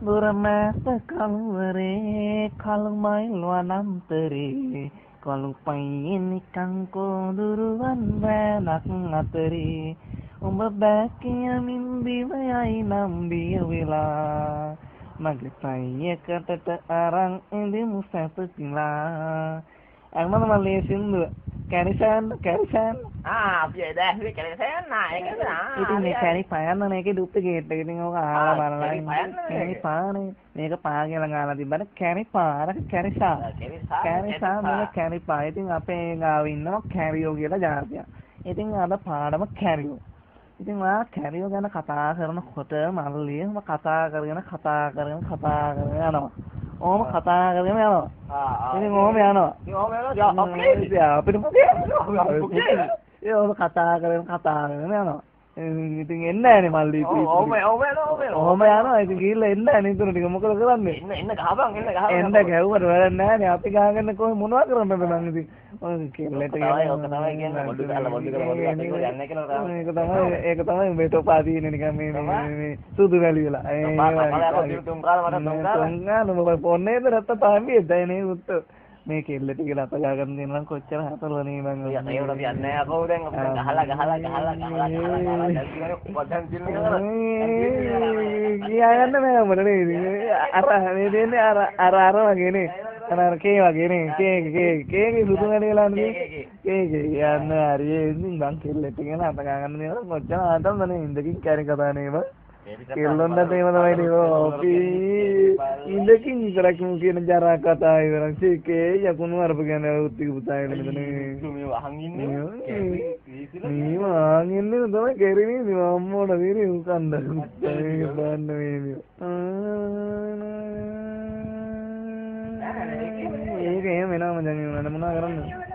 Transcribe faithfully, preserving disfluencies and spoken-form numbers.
බුරමැත කළුවරේ කළුමයි ලුවනන්තරේ කළුපයි නිකං කොඳුරුවන් වෑනක් අතරේ උඹ බෑ කියමින් දිව යයි නම් බිය වෙලා මගේ පයියකටට අරන් ඉඳිමු සැපසිලා අම්මා මල්ලේ සින්දුව කැරිසන් කැරිසන් ආ අපි දැක්කේ කැරිසන් නා ඒකද ආ ඉතින් මේ කැරි පයන්න මේකේ ඩුප්ලිකේට් එක ඉතින් ඕක ආලා බලලා කැරි පානේ මේක පා කියලා ගාලා තිබ්බට කැරි පාරක කැරිසා කැරිසා මේක කැරි පා ඉතින් අපේ ගාව ඉන්නවා කැරියෝ කියලා ජාතියක් ඉතින් අද පාඩම කැරියෝ ඉතින් මා කැරියෝ ගැන කතා කරනකොට මල්ලිය මම කතා කරගෙන කතා කරගෙන කතා කරගෙන යනවා ඕම කතා කරගෙන යනවා. ආ ඉතින් ඕම යනවා. ඉතින් ඕම යනවා. අපේ අපිට මොකද? ඒ ඕම කතා කරගෙන කතා කරගෙන යනවා. ඉතින් එන්නේ නැහනේ මල්ලි. ඕම ඕම යනවා. ඕම යනවා. ඉතින් ගිහිල්ලා එන්නේ නැහනේ ඉතුරු ටික මොකද කරන්නේ? එන්න එන්න ගහපන් එන්න ගහපන්. එන්න ගැහුවට වැඩක් නැහනේ. අපි ගහගෙන කොහේ මොනවා කරන්නද මං ඉතින්. ඔය කෙල්ලට තමයි ඔක තමයි කියන්නේ මොඩු දාලා මොඩු කරලා මොඩු අතේ යන්නේ කියලා තමයි. ඒක තමයි ඒක තමයි මේ තොපා තියෙන්නේ නිකන් මේ මේ සුදු වැලි වෙලා. ඒ මම තුන් කාලා මට තුන් කාලා. තුන් කාලා මොකද පොන්නේ නැත්ත පාන්නේ දැයි නේ උත්ත. මේ කෙල්ල ටික ලත ගාගෙන දෙනවා කොච්චර හතරවනේ මං. ඒකට අපි යන්නේ අපෝ දැන් අපිට ගහලා ගහලා ගහලා ගහලා ගහලා ගහලා දැන් කියන්නේ පොඩ්ඩක් දින්න කරා. ගියාගන්න බෑ මට නේද? අර මේ දෙන්නේ අර අර අර වගේ නේ. අර කේ වගේ නේ. කේ කේ කේ සුදු වැඩි වෙලා නේ. කේ කේ යන්න හරි ඉතින් මං කෙල්ලෙත් ගෙන අත ගාගෙන දෙනවා කොච්චර ආතම්ද නේ ඉඳකින් කැරි කතා නේම. කෙල්ලොන්ට ඒව තමයි නේ ඔපි ඉඳකින් විතරක් කියන ජරා කතා ඉවරක් සීකේ යකුණු අරප ගැන උත්තික පුතා එළ මෙතන මේ වහන් ඉන්නේ මේ වහන් ඉන්නේ තමයි කෙරිනේ මේ අම්මෝට විරි උකන්ද මේ බන්න මේ ඒක එහෙම එනවම දැන් මොනවා කරන්නේ